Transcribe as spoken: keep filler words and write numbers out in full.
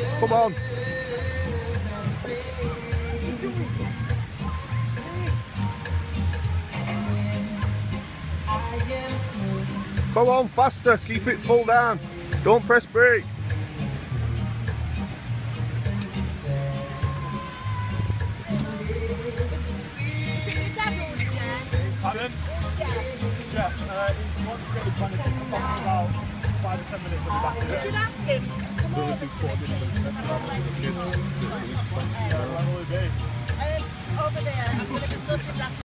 Come on. Come on, faster. Keep it full down. Don't press brake. Pardon? Yeah, uh, he wants to get his manager to come back in about five or ten minutes. Did you ask him? Come over to Yeah, where will he be? Um, over there. I'm going to be sorting that.